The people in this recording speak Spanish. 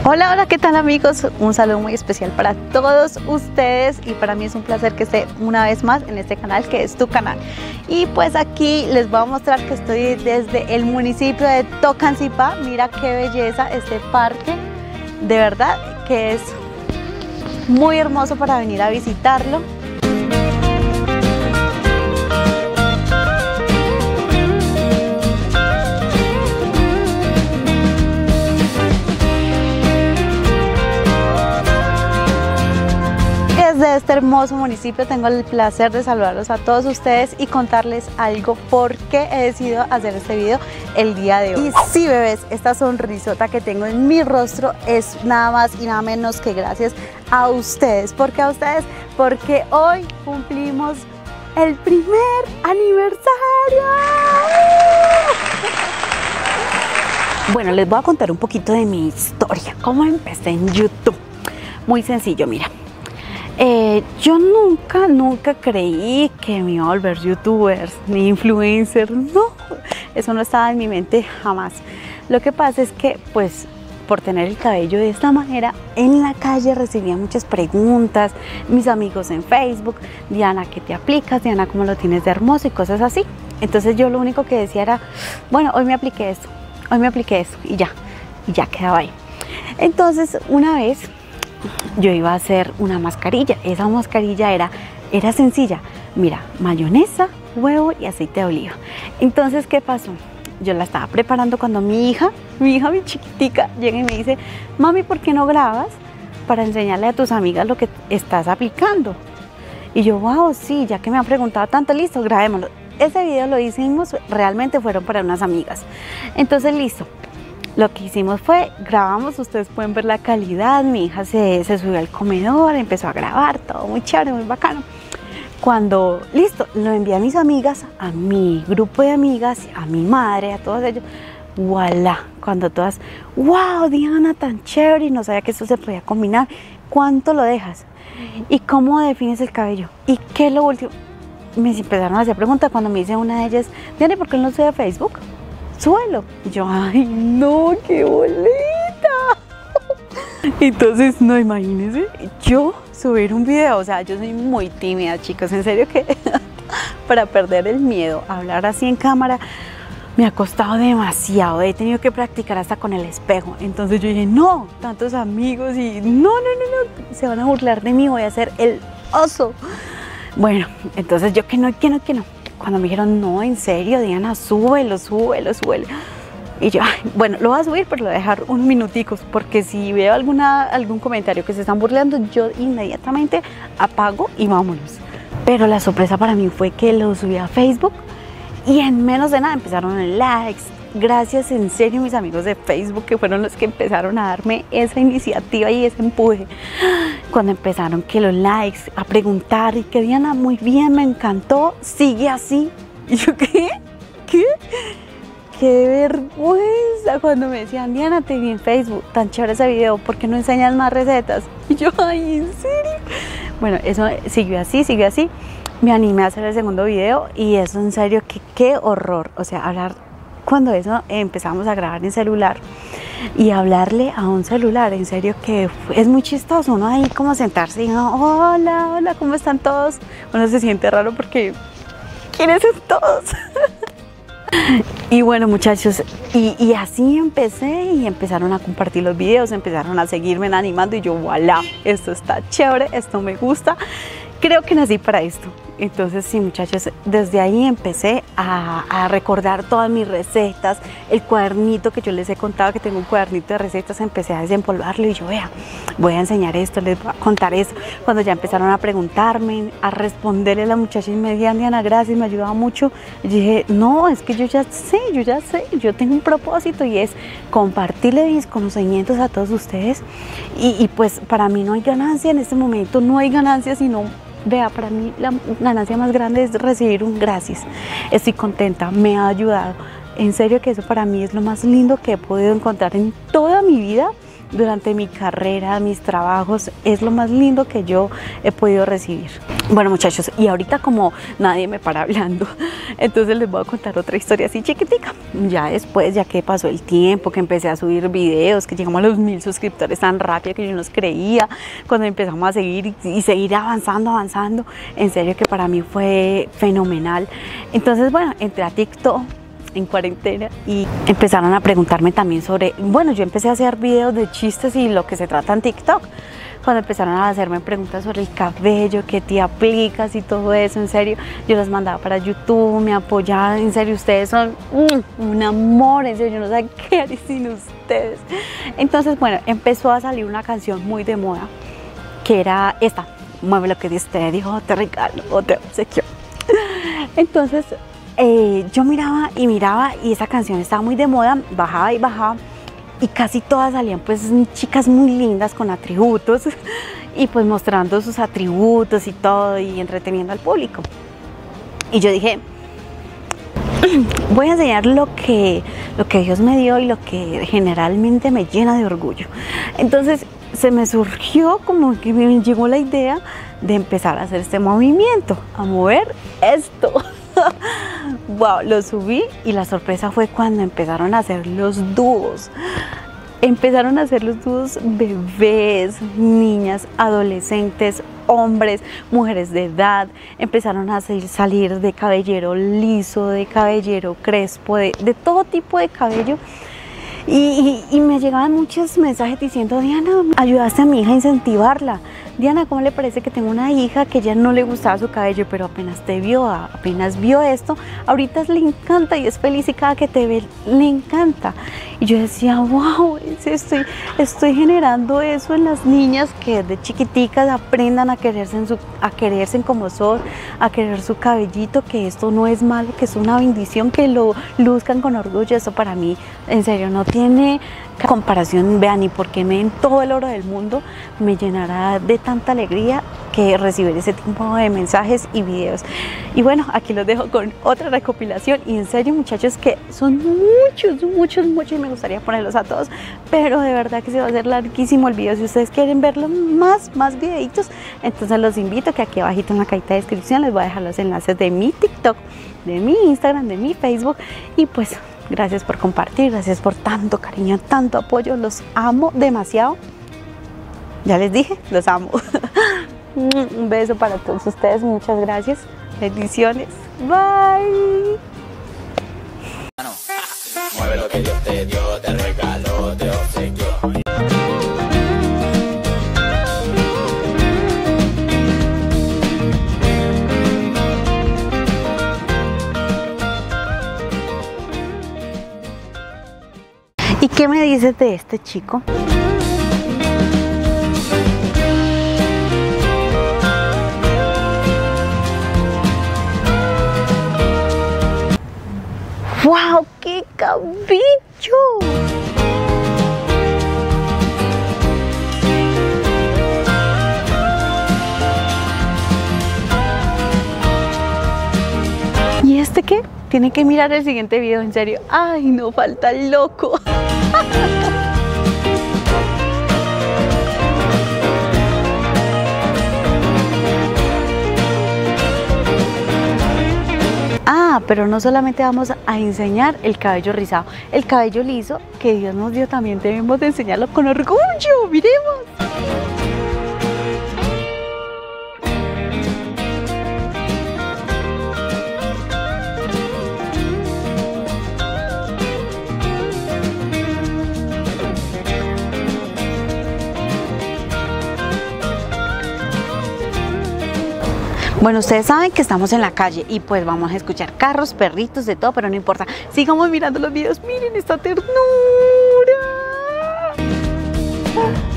Hola, hola, ¿qué tal amigos? Un saludo muy especial para todos ustedes y para mí es un placer que esté una vez más en este canal que es tu canal. Y pues aquí les voy a mostrar que estoy desde el municipio de Tocancipá. Mira qué belleza este parque, de verdad que es muy hermoso para venir a visitarlo. Desde este hermoso municipio tengo el placer de saludarlos a todos ustedes y contarles algo por qué he decidido hacer este video el día de hoy. Y sí, bebés, esta sonrisota que tengo en mi rostro es nada más y nada menos que gracias a ustedes. ¿Por qué a ustedes? Porque hoy cumplimos el primer aniversario. Bueno, les voy a contar un poquito de mi historia, cómo empecé en YouTube. Muy sencillo, mira. Yo nunca creí que me iba a volver youtuber ni influencer, no, eso no estaba en mi mente jamás. Lo que pasa es que pues por tener el cabello de esta manera en la calle recibía muchas preguntas, mis amigos en Facebook, Diana, ¿qué te aplicas? Diana, ¿cómo lo tienes de hermoso? Y cosas así. Entonces yo lo único que decía era, bueno, hoy me apliqué esto y ya quedaba ahí. Entonces una vez yo iba a hacer una mascarilla. Esa mascarilla era sencilla. Mira, mayonesa, huevo y aceite de oliva. Entonces, ¿qué pasó? Yo la estaba preparando cuando mi hija, mi chiquitica, llega y me dice, mami, ¿por qué no grabas para enseñarle a tus amigas lo que estás aplicando? Y yo, wow, sí, ya que me han preguntado tanto, listo, grabémoslo. Ese video lo hicimos, realmente fueron para unas amigas. Entonces, listo. Lo que hicimos fue, grabamos, ustedes pueden ver la calidad, mi hija se subió al comedor, empezó a grabar, todo muy chévere, muy bacano. Cuando, listo, lo envié a mis amigas, a mi grupo de amigas, a mi madre, a todos ellos, voilà, cuando todas, wow, Diana, tan chévere, y no sabía que esto se podía combinar, ¿cuánto lo dejas? ¿Y cómo defines el cabello? ¿Y qué es lo último? Me empezaron a hacer preguntas cuando me dice una de ellas, Diana, ¿por qué no sube a Facebook? Suelo. Y yo, ay, no, qué boleta. Entonces, no, imagínense, yo subir un video, o sea, yo soy muy tímida, chicos, en serio que para perder el miedo a hablar así en cámara me ha costado demasiado, he tenido que practicar hasta con el espejo. Entonces yo dije, no, tantos amigos y no, se van a burlar de mí, voy a ser el oso. Bueno, entonces yo que no. Cuando me dijeron, no, en serio, Diana, súbelo. Y yo, ay, bueno, lo voy a subir, pero lo voy a dejar unos minuticos, porque si veo algún comentario que se están burlando, yo inmediatamente apago y vámonos. Pero la sorpresa para mí fue que lo subí a Facebook y en menos de nada empezaron los likes. Gracias, en serio, mis amigos de Facebook, que fueron los que empezaron a darme esa iniciativa y ese empuje. Cuando empezaron que los likes, a preguntar, y que Diana, muy bien, me encantó, sigue así. Y yo, ¿qué? ¡Qué vergüenza! Cuando me decían, Diana, te vi en Facebook, tan chévere ese video, ¿por qué no enseñas más recetas? Y yo, ay, ¿en serio? Bueno, eso siguió así. Me animé a hacer el segundo video y eso, en serio, que qué horror. O sea, hablar... Cuando eso empezamos a grabar en celular y hablarle a un celular, en serio que es muy chistoso, uno ahí como sentarse y uno, hola, ¿cómo están todos? Uno se siente raro porque ¿quiénes son todos? Y bueno, muchachos, y así empecé y empezaron a compartir los videos, empezaron a seguirme animando y yo, voilà, esto está chévere, esto me gusta, creo que nací para esto. Entonces sí, muchachos, desde ahí empecé a recordar todas mis recetas, el cuadernito que yo les he contado, que tengo un cuadernito de recetas, empecé a desempolvarlo y yo, vea, voy a enseñar esto, les voy a contar eso. Cuando ya empezaron a preguntarme, a responderle a la muchacha y me decían, Diana, gracias, me ayudaba mucho. Y dije, no, es que yo ya sé, yo tengo un propósito y es compartirle mis conocimientos a todos ustedes y pues para mí no hay ganancia en este momento, no hay ganancia sino... Vea, para mí la ganancia más grande es recibir un gracias. Estoy contenta, me ha ayudado. En serio que eso para mí es lo más lindo que he podido encontrar en toda mi vida durante mi carrera, mis trabajos, es lo más lindo que yo he podido recibir. Bueno, muchachos, y ahorita como nadie me para hablando, entonces les voy a contar otra historia así chiquitica. Ya después, ya que pasó el tiempo, que empecé a subir videos, que llegamos a los 1000 suscriptores tan rápido que yo no los creía, cuando empezamos a seguir y seguir avanzando, en serio que para mí fue fenomenal. Entonces, bueno, entré a TikTok en cuarentena y empezaron a preguntarme también sobre, bueno, yo empecé a hacer videos de chistes y lo que se trata en TikTok. Cuando empezaron a hacerme preguntas sobre el cabello, qué te aplicas y todo eso, en serio, yo las mandaba para YouTube, me apoyaban, en serio, ustedes son un amor, en serio, yo no sé qué haré sin ustedes. Entonces, bueno, empezó a salir una canción muy de moda, que era esta, Mueve lo que Dios te dijo, te regalo o te obsequio. Entonces, yo miraba y esa canción estaba muy de moda, bajaba y bajaba, y casi todas salían pues chicas muy lindas con atributos y pues mostrando sus atributos y todo y entreteniendo al público. Y yo dije, voy a enseñar lo que Dios me dio y lo que generalmente me llena de orgullo. Entonces se me surgió como que me llegó la idea de empezar a hacer este movimiento, a mover esto. Wow, lo subí y la sorpresa fue cuando empezaron a hacer los dúos. Empezaron a hacer los dúos bebés, niñas, adolescentes, hombres, mujeres de edad. Empezaron a salir de cabellero liso, de cabellero crespo, de todo tipo de cabello. Y me llegaban muchos mensajes diciendo, Diana, ayudaste a mi hija a incentivarla. Diana, ¿cómo le parece que tengo una hija que ya no le gustaba su cabello, pero apenas vio esto, ahorita le encanta y es feliz y cada que te ve le encanta? Y yo decía, wow, estoy generando eso en las niñas que desde chiquiticas aprendan a quererse como son, a querer su cabellito, que esto no es malo, que es una bendición, que lo luzcan con orgullo. Eso para mí, en serio, no tiene comparación. Vean, y porque me den todo el oro del mundo, me llenará de tanta alegría que recibir ese tipo de mensajes y videos. Y bueno, aquí los dejo con otra recopilación y en serio, muchachos, que son muchos y me gustaría ponerlos a todos, pero de verdad que se va a hacer larguísimo el video. Si ustedes quieren verlo más videitos, entonces los invito que aquí abajito en la cajita de descripción les voy a dejar los enlaces de mi TikTok, de mi Instagram, de mi Facebook. Y pues gracias por compartir, gracias por tanto cariño, tanto apoyo, los amo demasiado. Ya les dije, los amo. Un beso para todos ustedes, muchas gracias, bendiciones, bye. Mueve lo que Dios te dio, te regaló, te obsequió. ¿Y qué me dices de este chico? ¡Wow! ¡Qué cabello! ¿Y este qué? Tiene que mirar el siguiente video, en serio. ¡Ay, no falta el loco! Pero no solamente vamos a enseñar el cabello rizado, el cabello liso que Dios nos dio también debemos de enseñarlo con orgullo. ¡Miremos! Bueno, ustedes saben que estamos en la calle y pues vamos a escuchar carros, perritos, de todo, pero no importa. Sigamos mirando los videos. Miren esta ternura.